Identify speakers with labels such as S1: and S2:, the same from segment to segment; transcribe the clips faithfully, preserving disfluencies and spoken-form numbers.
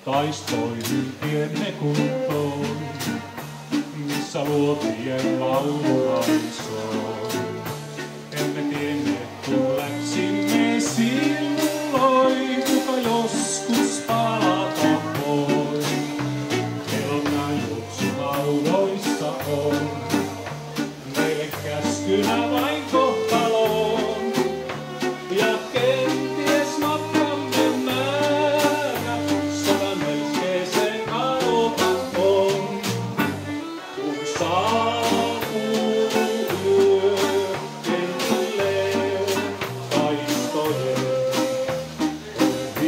S1: taistoihin tienne kuntoon, missä luotien laulu laisoo. Emme tienneet, kun läksimme silloin, kuka joskus palata voi. Kelta juoksu haudoissa on, meille käskynä vain kohtaloon. Ja kenties matkamme määrä, sodan melskeeseen aloita on. Kun saapuu yö kentille taistojen, on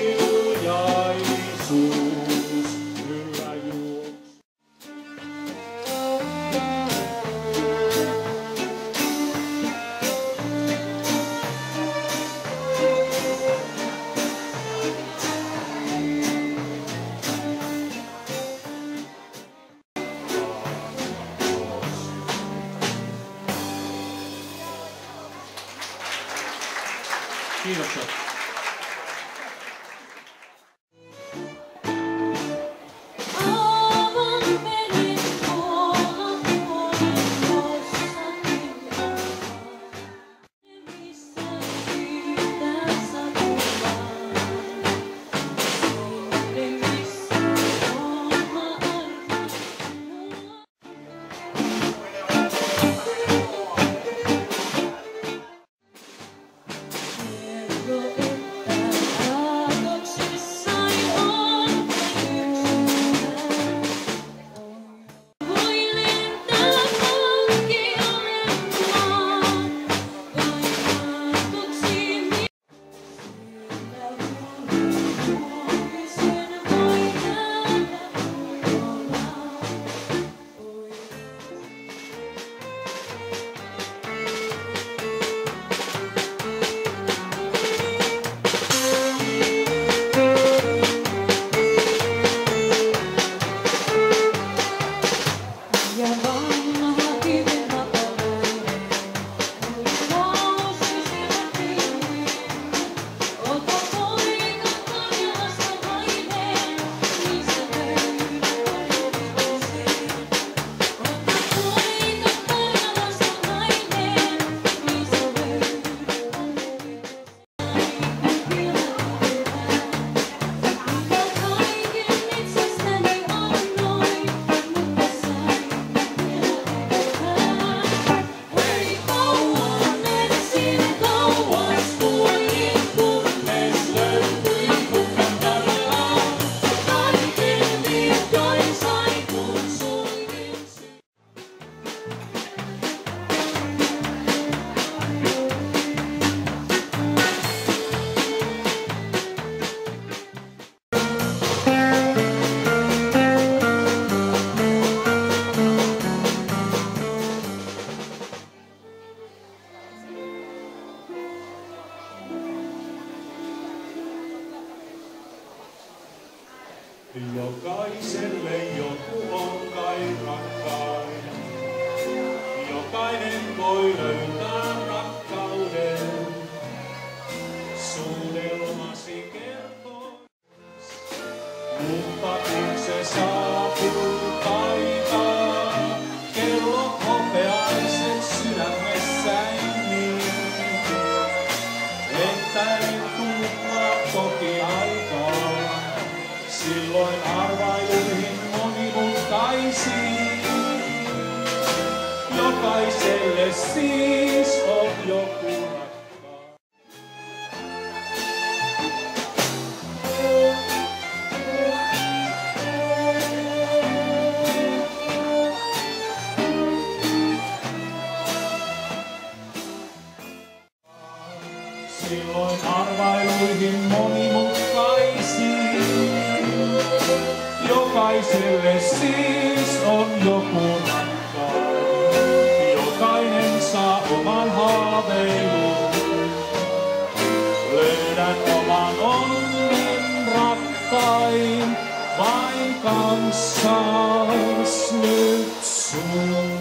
S1: hiljaisuus yllä juoksu. Kiitoksia. Jokaiselle joku on kai rakkain. Jokainen voi löytää rakkauden. Suudelmasi kertoo. Mutta kun se saapuu taitaa, kellot hopeaiset sydämessäin niin. Lentäen tuhlaa toki aikaa. Silloin arvailuihin monimutkaisiin. Jokaiselle siis on joku rakkaan. Silloin arvailuihin monimutkaisiin. Jokaiselle siis on joku rakkain. Jokainen saa oman haaveilun. Löydän oman onnen rakkain. Vain kanssas nyt sun.